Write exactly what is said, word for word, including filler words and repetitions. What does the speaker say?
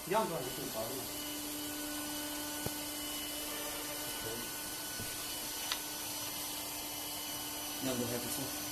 样子还是挺高的。 样子还不错。